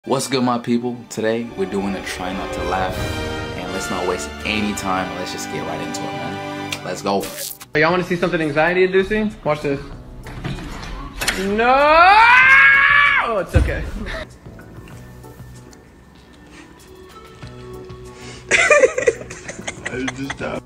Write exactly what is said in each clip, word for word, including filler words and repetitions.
What's good, my people? Today we're doing a try not to laugh, and let's not waste any time. Let's just get right into it, man. Let's go. Y'all want to see something anxiety inducing? Watch this. No! Oh, it's okay. I just stopped.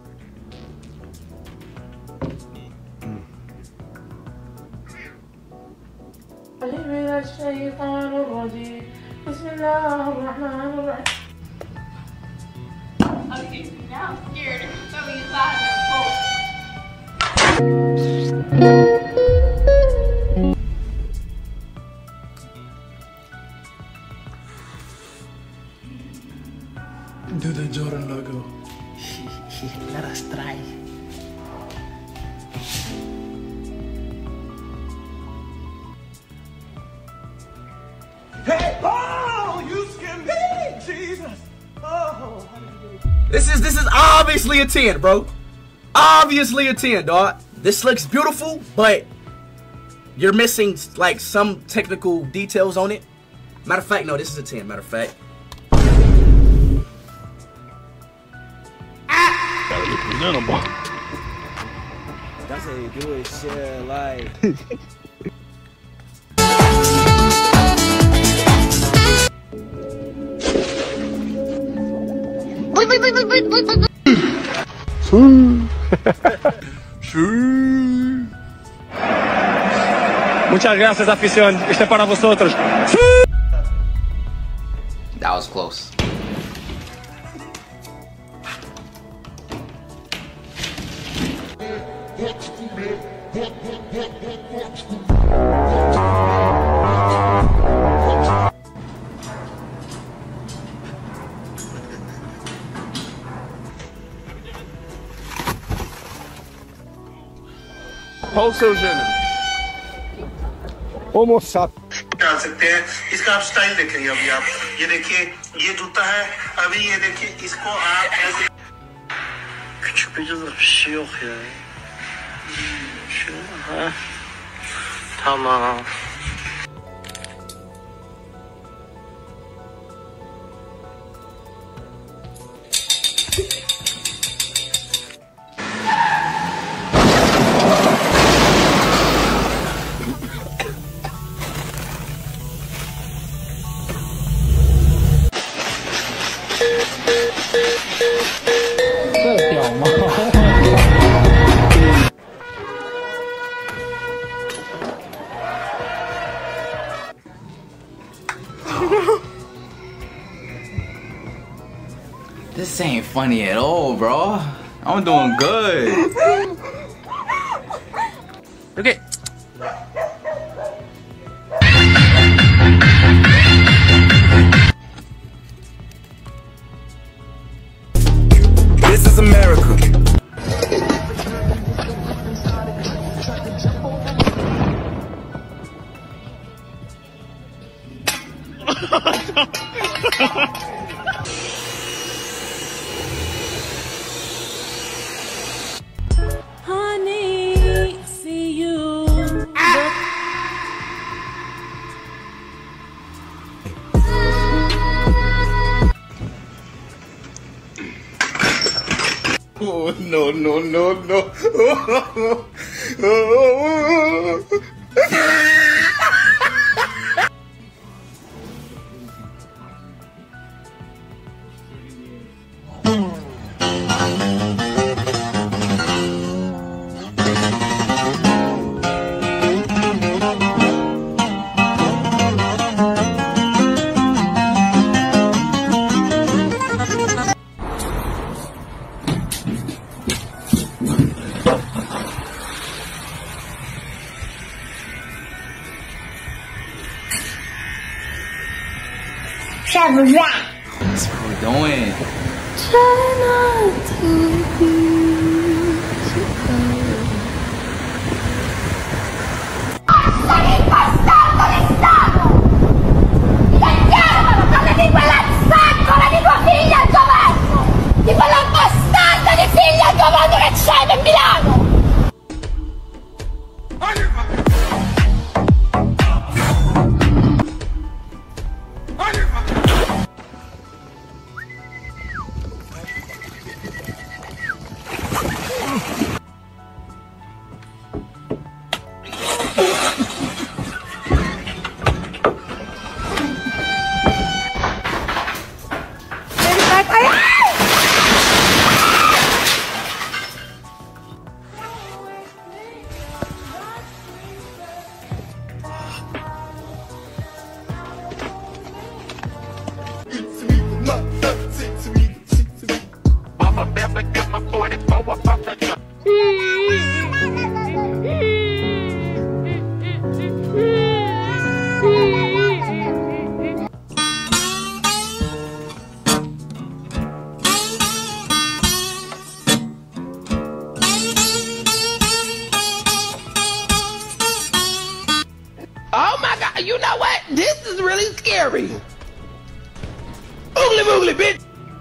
Okay, now I'm scared. So he's laughing. Do the Jordan logo. Let us try. Hey! Oh, you scared me, Jesus! Oh. This is this is obviously a ten, bro. Obviously a ten, dog. This looks beautiful, but you're missing like some technical details on it. Matter of fact, no, this is a ten. Matter of fact. Gotta look presentable. That's how you do it, shit, like. Muchas gracias, afición. Este es para vosotros. That was close. Also jeune. Homo sap. डाल सकते हैं। इसका आप style देखेंगे अभी आप ये देखिए ये जूता है अभी ये देखिए इसको आप ऐसे küçük bir şey yok ya. Şu ha. Tamam. This ain't funny at all, bro. I'm doing good. Okay. This is America. Honey, see you. Oh, no, no, no, no. That's what we're doing. Try not to be Di quella bastarda di figlia al comando che c'è per Milano! On your Oh my God, you know what? This is really scary. Oogly boogly, bitch.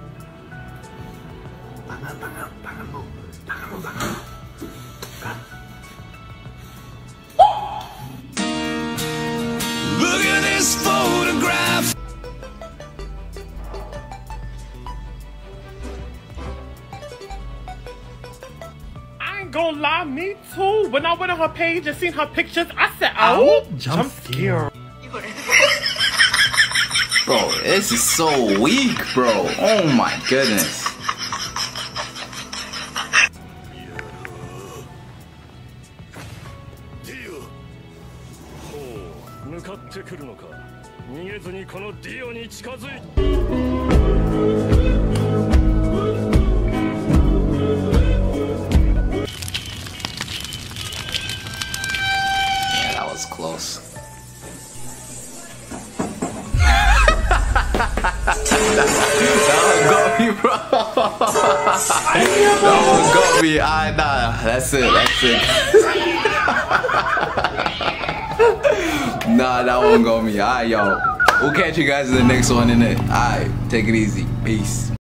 Look at this photograph. I ain't gonna lie, me too. When I went on her page and seen her pictures, I said, oh, jump scare. Bro, this is so weak, bro. Oh my goodness. Yeah, that was close. That one got me, bro. That one got me. Ah, nah, that's it. That's it. Nah, that one got me. Alright, yo. We'll catch you guys in the next one, innit? Alright, take it easy. Peace.